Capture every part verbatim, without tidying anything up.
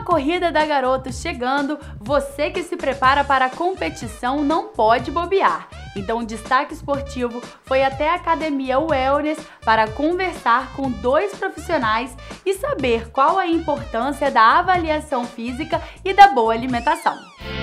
corrida da Garoto chegando, você que se prepara para a competição não pode bobear. Então o Destaque Esportivo foi até a Academia Wellness para conversar com dois profissionais e saber qual a importância da avaliação física e da boa alimentação.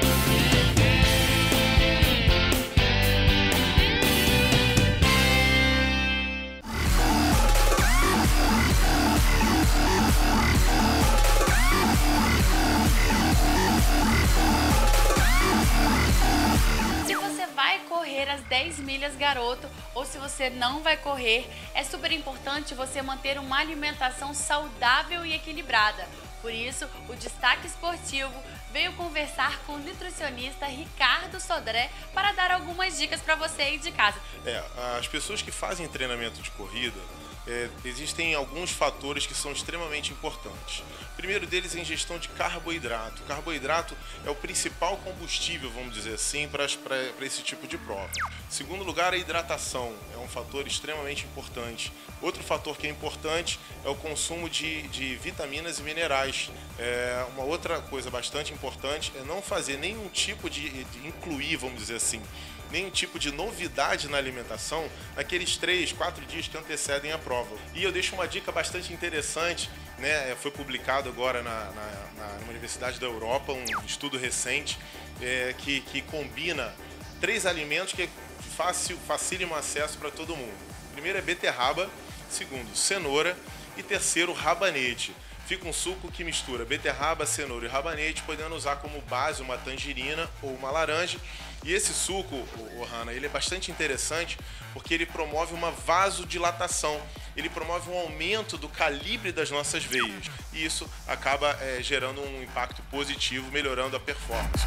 Correr as dez milhas Garoto ou se você não vai correr, é super importante você manter uma alimentação saudável e equilibrada. Por isso, o Destaque Esportivo veio conversar com o nutricionista Ricardo Sodré para dar algumas dicas para você aí de casa. É, as pessoas que fazem treinamento de corrida, É, existem alguns fatores que são extremamente importantes. O primeiro deles é a ingestão de carboidrato. O carboidrato é o principal combustível, vamos dizer assim, para esse tipo de prova. Em segundo lugar, a hidratação é um fator extremamente importante. Outro fator que é importante é o consumo de, de vitaminas e minerais. É, uma outra coisa bastante importante é não fazer nenhum tipo de, de incluir, vamos dizer assim, nenhum tipo de novidade na alimentação naqueles três, quatro dias que antecedem a prova. E eu deixo uma dica bastante interessante, né? Foi publicado agora na, na, na Universidade da Europa um estudo recente é, que, que combina três alimentos que fácil, facilitam o acesso para todo mundo. Primeiro é beterraba, segundo cenoura e terceiro rabanete. Fica um suco que mistura beterraba, cenoura e rabanete, podendo usar como base uma tangerina ou uma laranja. E esse suco, o Hanna, ele é bastante interessante porque ele promove uma vasodilatação, ele promove um aumento do calibre das nossas veias e isso acaba é, gerando um impacto positivo, melhorando a performance.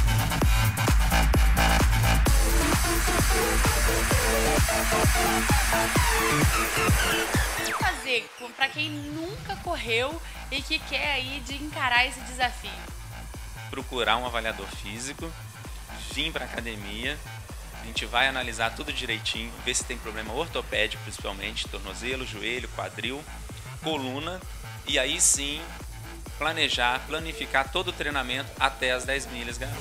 O que fazer para quem nunca correu e que quer aí de encarar esse desafio? Procurar um avaliador físico, vir para a academia, a gente vai analisar tudo direitinho, ver se tem problema ortopédico principalmente, tornozelo, joelho, quadril, coluna, e aí sim planejar, planificar todo o treinamento até as dez milhas Garoto.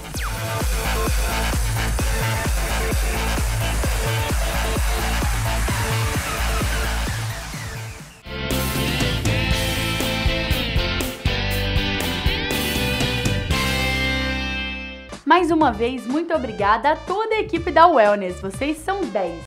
Mais uma vez, muito obrigada a toda a equipe da Wellness, vocês são dez!